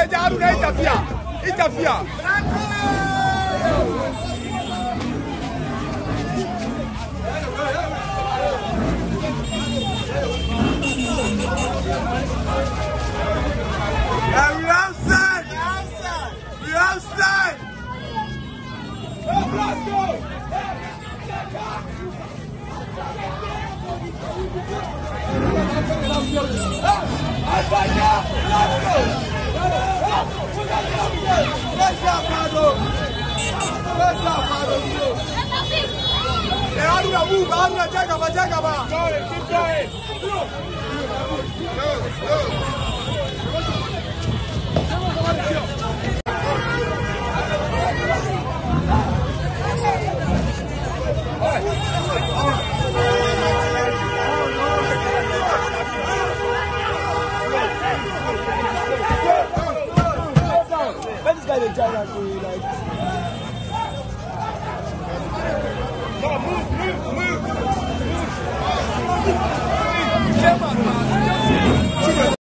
Haruna interfere. And we outside. We outside. Keep going. Let this guy the giant like